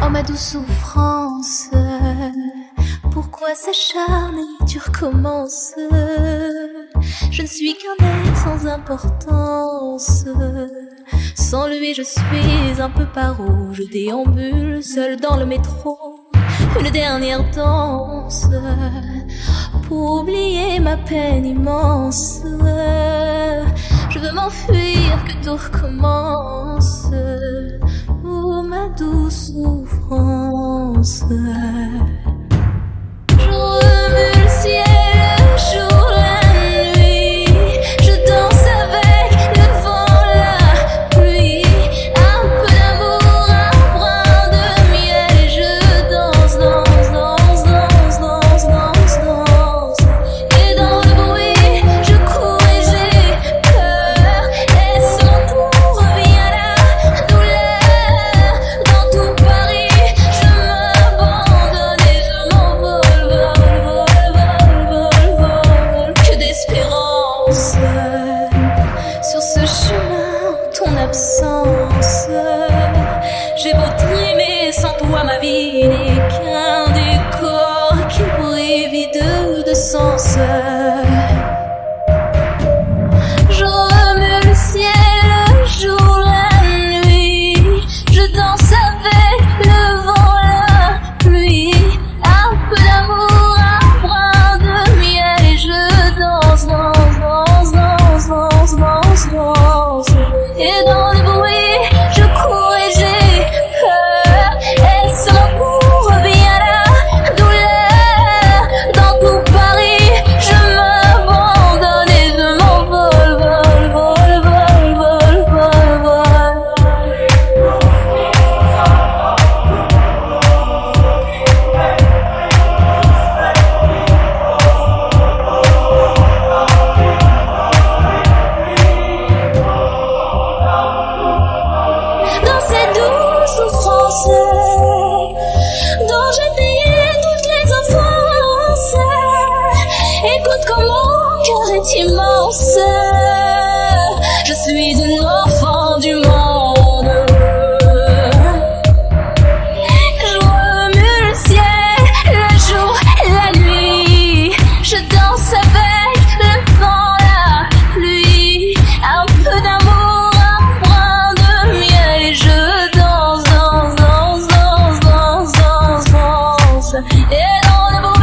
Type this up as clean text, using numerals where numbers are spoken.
ma douce souffrance, pourquoi s'acharner, tu recommences? Je ne suis qu'un être sans importance. Sans lui je suis un peu paro. Je déambule seul dans le métro, une dernière danse pour oublier ma peine immense. Je veux m'enfuir, que tout recommence. Oh ma douce souffrance. Je remue le ciel, le jour, la nuit. Je danse avec le vent, la pluie. Un peu d'amour, un brin de miel. Et je danse, danse, danse, danse, danse, danse, danse. Et dans le bruit, je cours et j'ai peur. Est-ce mon tour, revient la douleur. Dans tout Paris, je m'abandonne et je m'envole, vol, vol, vol, vol, vol. Que d'espérance sur ce chemin, ton absence. J'ai beau trimer, sans toi ma vie n'est qu'un décor qui brille vide de sens. Je remue le ciel, le jour, la nuit. Je danse avec le vent, la pluie. Un peu d'amour, un brin de miel. Et je danse, danse, danse, danse, danse, danse, danse. Et dans le bruit, je cours et j'ai peur. Est-ce mon tour, revient la douleur. Dans tout Paris, je m'abandonne et je m'envole, vol, vol, vol, vol, vol, vol. Dans cette douce souffrance dont j'ai payé toutes les offenses, écoute comme mon cœur est immense. Je suis une enfant du monde. Je remue le ciel, le jour, la nuit. Je danse avec le vent, la pluie. Un peu d'amour, un brin de miel. Et je danse, danse, danse, danse, danse, danse, danse. Et dans le